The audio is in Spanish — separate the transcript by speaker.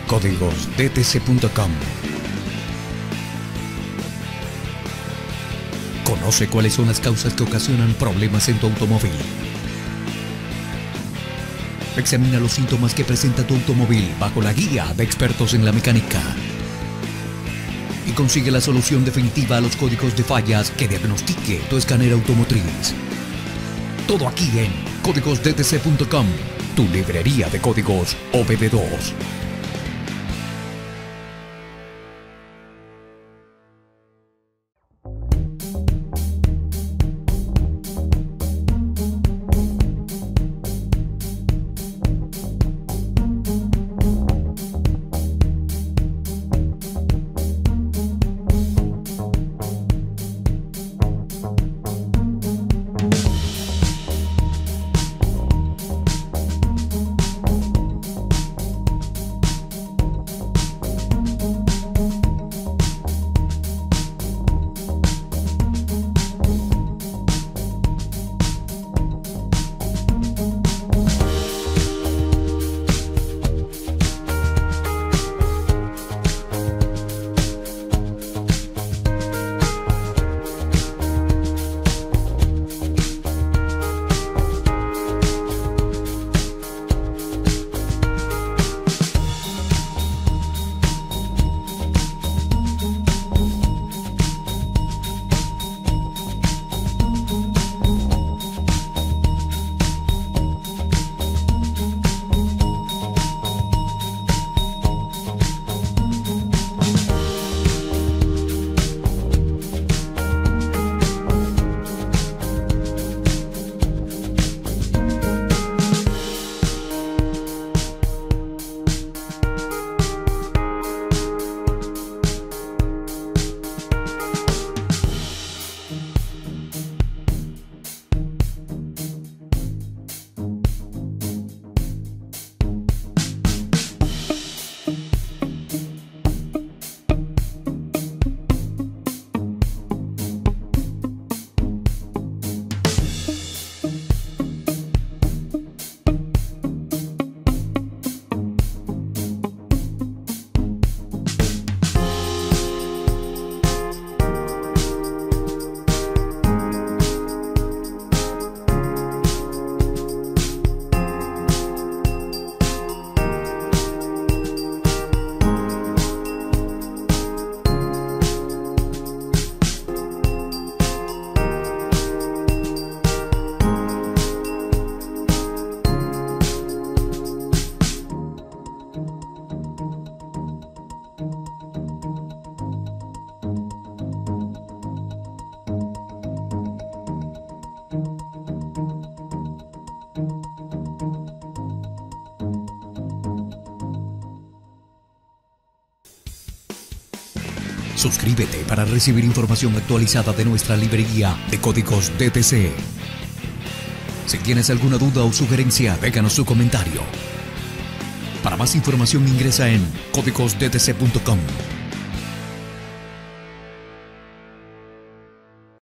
Speaker 1: códigosdtc.com. Conoce cuáles son las causas que ocasionan problemas en tu automóvil. Examina los síntomas que presenta tu automóvil bajo la guía de expertos en la mecánica. Y consigue la solución definitiva a los códigos de fallas que diagnostique tu escáner automotriz. Todo aquí en códigosdtc.com, tu librería de códigos OBD2. Suscríbete para recibir información actualizada de nuestra librería de códigos DTC. Si tienes alguna duda o sugerencia, déjanos tu comentario. Para más información ingresa en códigosdtc.com.